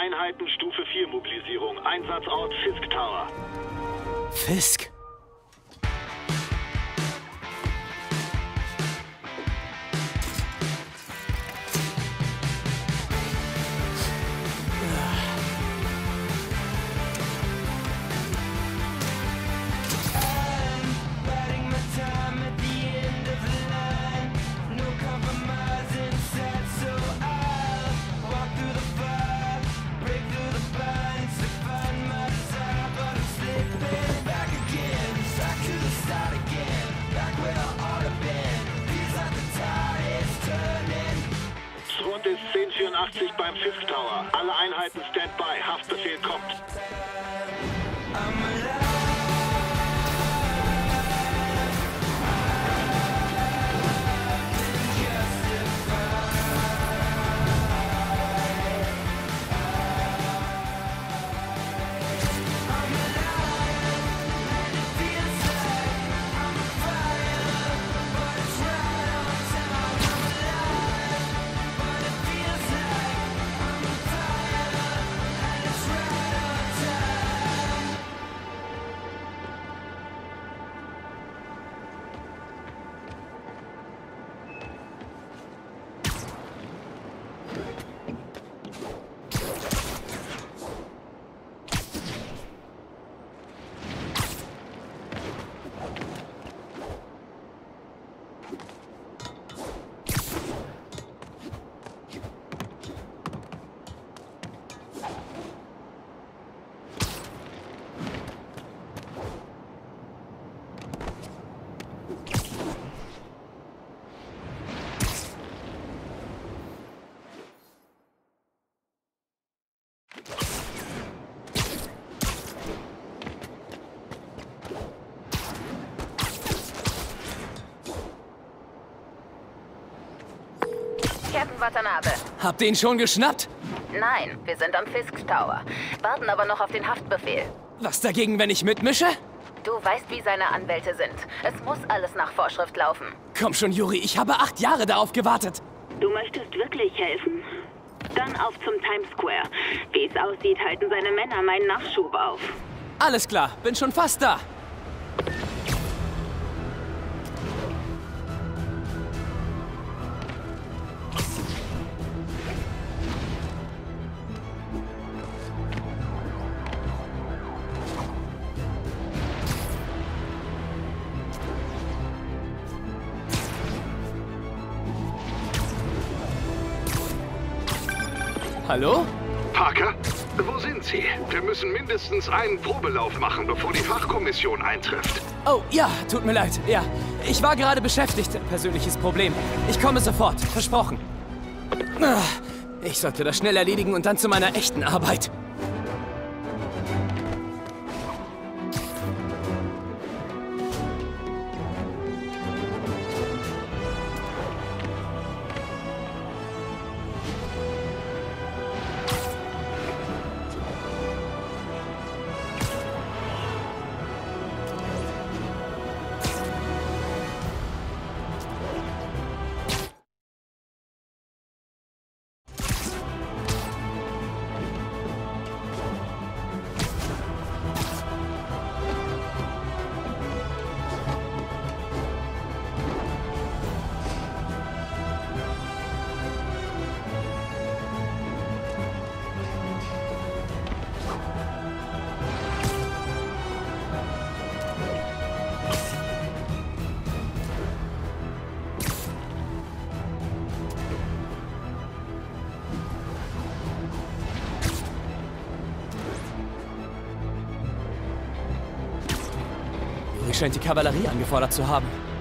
Einheiten Stufe 4 Mobilisierung. Einsatzort Fisk Tower. Fisk? Rund ist 1084 beim Fisk Tower. Alle Einheiten Standby. Haftbefehl kommt. Captain Watanabe. Habt ihr ihn schon geschnappt? Nein, wir sind am Fisk Tower. Warten aber noch auf den Haftbefehl. Was dagegen, wenn ich mitmische? Du weißt, wie seine Anwälte sind. Es muss alles nach Vorschrift laufen. Komm schon, Yuri, ich habe 8 Jahre darauf gewartet. Du möchtest wirklich helfen? Dann auf zum Times Square. Wie es aussieht, halten seine Männer meinen Nachschub auf. Alles klar, bin schon fast da. Hallo? Parker, wo sind Sie? Wir müssen mindestens einen Probelauf machen, bevor die Fachkommission eintrifft. Oh, ja, tut mir leid. Ja, ich war gerade beschäftigt. Persönliches Problem. Ich komme sofort. Versprochen. Ich sollte das schnell erledigen und dann zu meiner echten Arbeit. Scheint die Kavallerie angefordert zu haben.